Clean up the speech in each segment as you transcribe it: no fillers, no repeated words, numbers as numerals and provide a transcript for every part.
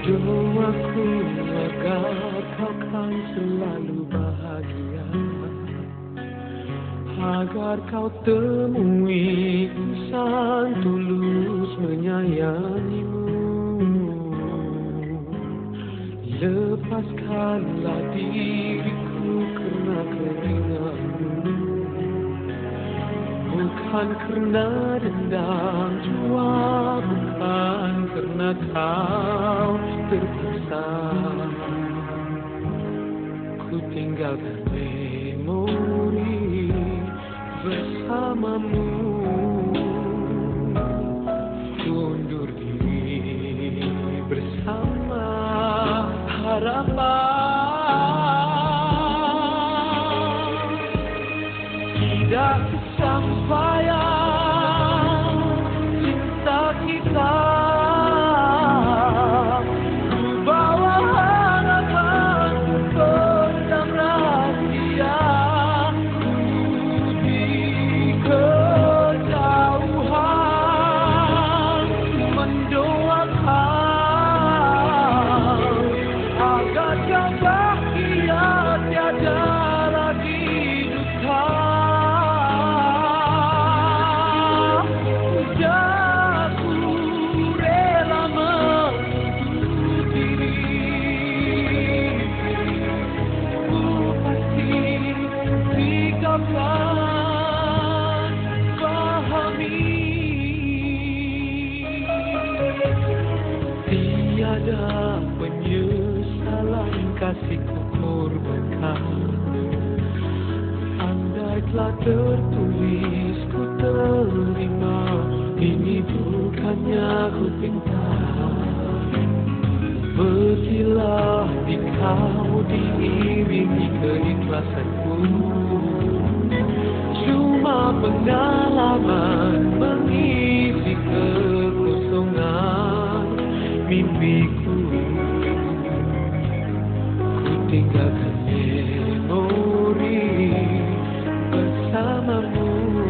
Doaku agar kau kan selalu bahagia, agar kau temui insan tulus menyayangimu. Lepaskanlah diriku karena keringatmu, bukan karena dendam jua, bukan karena kau terpaksa. Ku tinggalkan memori bersamamu, ku undur diri bersama harapan. Tidak kesampaian cinta kita, ku bawa harapan pendam rahasia. Ku di kejauhan mendoakan agar kau bahagia, tiada lagi duka. Tiada penyesalan kasihku korbankan, andai telah tertulis ku terima. Ini bukannya ku pinta, pergilah di kau diiringi keikhlasanku. Cuma pengalaman mengisi kekosongan mimpiku. Ku tinggalkan memori bersamamu,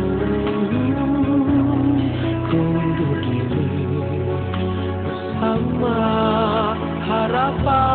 ku undur diri bersama harapan.